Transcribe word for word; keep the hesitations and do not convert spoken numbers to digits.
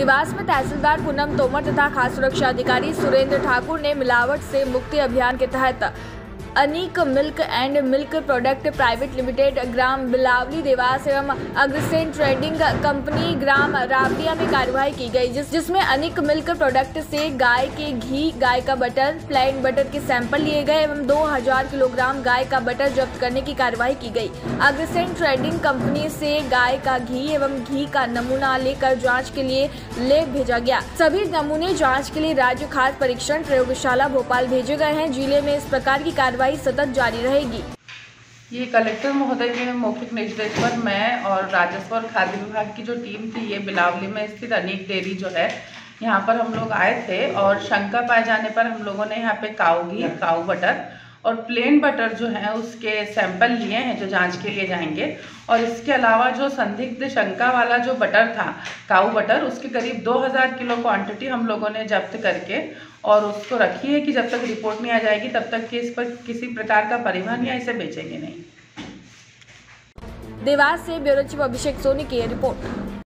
देवास में तहसीलदार पूनम तोमर तथा खाद्य सुरक्षा अधिकारी सुरेंद्र ठाकुर ने मिलावट से मुक्ति अभियान के तहत Anik milk and milk product private limited ग्राम बिलावली देवास एवं अग्रसेन ट्रेडिंग कंपनी ग्राम रावलिया में कार्यवाही की गई, जिस जिसमें अनीक मिल्क प्रोडक्ट से गाय के घी, गाय का बटर, प्लेन बटर के सैंपल लिए गए एवं दो हज़ार किलोग्राम गाय का बटर जब्त करने की कार्यवाही की गई। अग्रसेन ट्रेडिंग कंपनी से गाय का घी एवं घी का नमूना लेकर जाँच के लिए ले भेजा गया। सभी नमूने जाँच के लिए राज्य खाद्य परीक्षण प्रयोगशाला भोपाल भेजे गए हैं। जिले में इस प्रकार की कार्यवाही सतत जारी रहेगी। ये कलेक्टर महोदय के मौखिक निर्देश पर मैं और राजस्व और खाद्य विभाग की जो टीम थी, ये बिलावली में स्थित अनीक डेयरी जो है, यहाँ पर हम लोग आए थे और शंका पाए जाने पर हम लोगों ने यहाँ पे काऊ घी, काऊ बटर और प्लेन बटर जो है उसके सैंपल लिए हैं जो जांच के लिए जाएंगे। और इसके अलावा जो संदिग्ध शंका वाला जो बटर था, काऊ बटर, उसके करीब दो हज़ार किलो क्वांटिटी हम लोगों ने जब्त करके और उसको रखी है कि जब तक रिपोर्ट नहीं आ जाएगी तब तक कि इस पर किसी प्रकार का परिवहन या इसे बेचेंगे नहीं। देवास से ब्यूरो चीफ अभिषेक सोनी की रिपोर्ट।